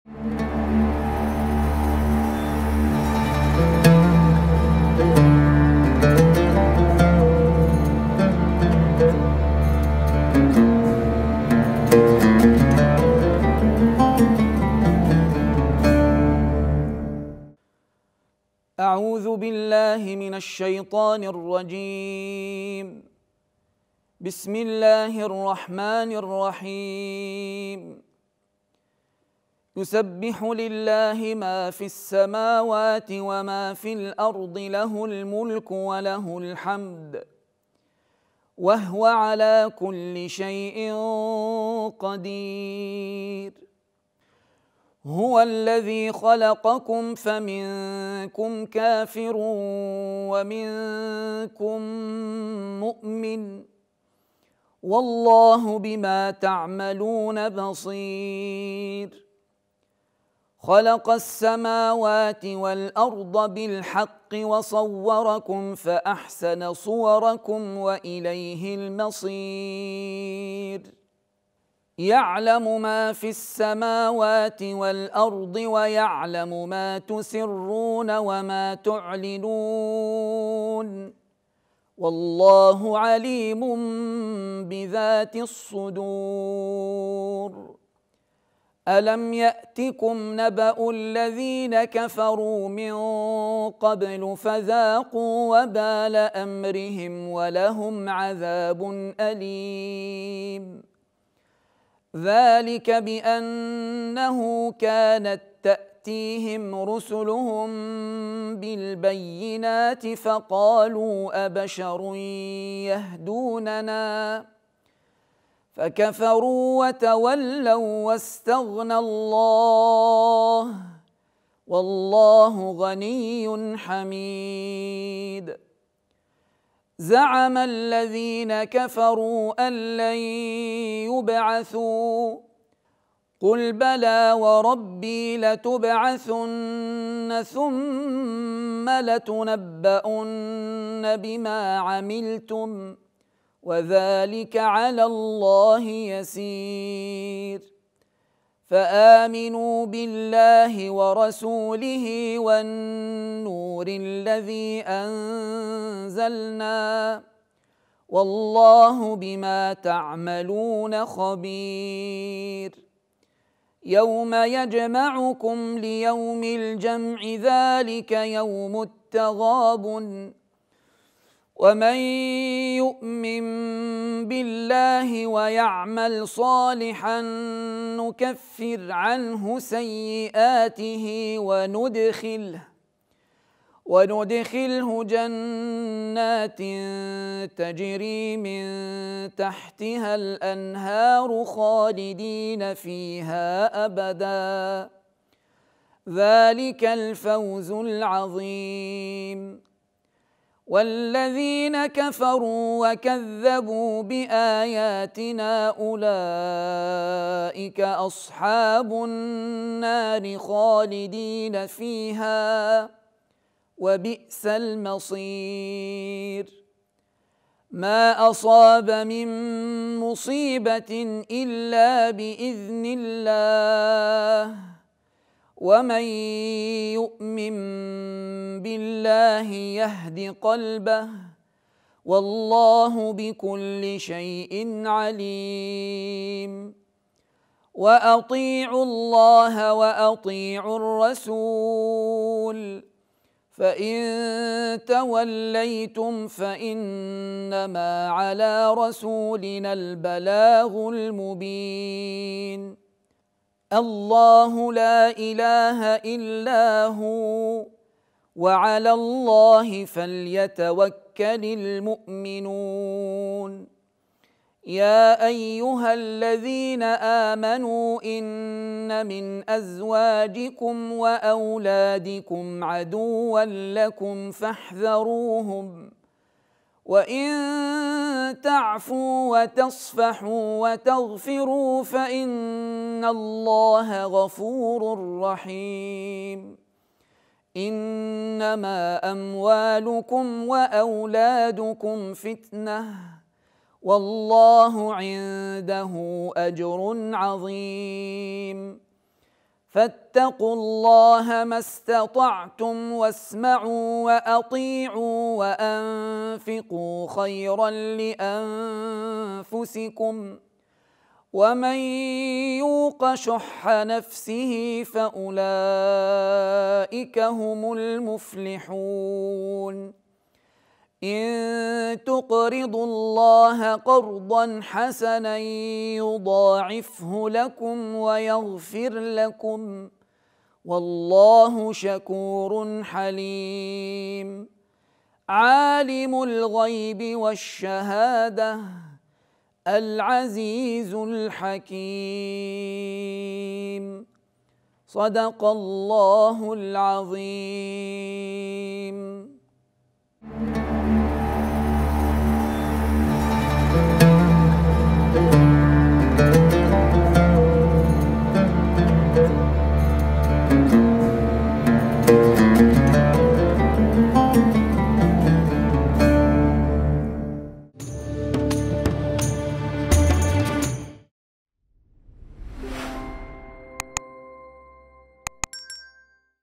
أعوذ بالله من الشيطان الرجيم. بسم الله الرحمن الرحيم. يسبح لله ما في السماوات وما في الأرض، له الملك وله الحمد، وهو على كل شيء قدير. هو الذي خلقكم فمنكم كافر ومنكم مؤمن، والله بما تعملون بصير. خلق السماوات والأرض بالحق وصوركم فأحسن صوركم وإليه المصير. يعلم ما في السماوات والأرض ويعلم ما تسرون وما تعلنون، والله عليم بذات الصدور. ألم يأتكم نبأ الذين كفروا من قبل فذاقوا وبال أمرهم ولهم عذاب أليم. ذلك بأنه كانت تأتيهم رسلهم بالبينات فقالوا أبشر يهدوننا، فكفروا وتولوا واستغنى الله، والله غني حميد. زعم الذين كفروا أن لن يبعثوا، قل بلى وربي لتبعثن ثم لتنبؤن بما عملتم، وذلك على الله يسير. فآمنوا بالله ورسوله والنور الذي أنزلنا، والله بما تعملون خبير. يوم يجمعكم ليوم الجمع، ذلك يوم التغابن، ومن يؤمن بالله ويعمل صالحا نكفر عنه سيئاته وندخله جنات تجري من تحتها الأنهار خالدين فيها أبدا، ذلك الفوز العظيم. والذين كفروا وكذبوا بآياتنا أولئك أصحاب النار خالدين فيها، وبئس المصير. ما أصاب من مصيبة إلا بإذن الله، ومن يؤمن بالله يهد قلبه، والله بكل شيء عليم. وأطيعوا الله وأطيعوا الرسول، فإن توليتم فإنما على رسولنا البلاغ المبين. الله لا إله إلا هو، وعلى الله فليتوكل المؤمنون. يا أيها الذين آمنوا إن من أزواجكم وأولادكم عدوا لكم فاحذروهم، وإن تعفوا وتصفحوا وتغفروا فإن الله غفور رحيم. إنما أموالكم وأولادكم فتنة، والله عنده أجر عظيم. فاتقوا الله ما استطعتم واسمعوا وأطيعوا وأنفقوا خيرا لأنفسكم ومن يوق شح نفسه فأولئك هم المفلحون إن تقرضوا الله قرضا حسنا يضاعفه لكم ويغفر لكم والله شكور حليم عالم الغيب والشهادة العزيز الحكيم صدق الله العظيم.